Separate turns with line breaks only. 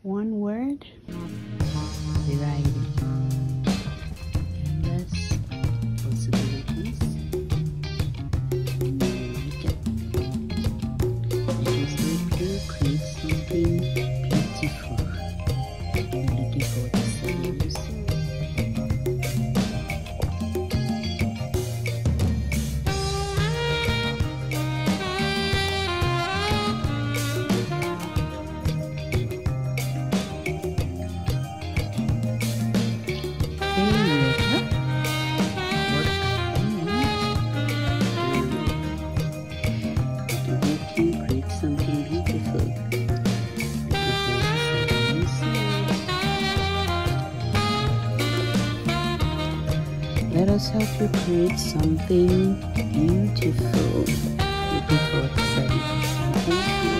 One word, variety, endless possibilities. It is going to create something beautiful. I'm looking forward to seeing you soon. Something beautiful. Let us help you create something beautiful. Looking forward to seeing you. Thank you.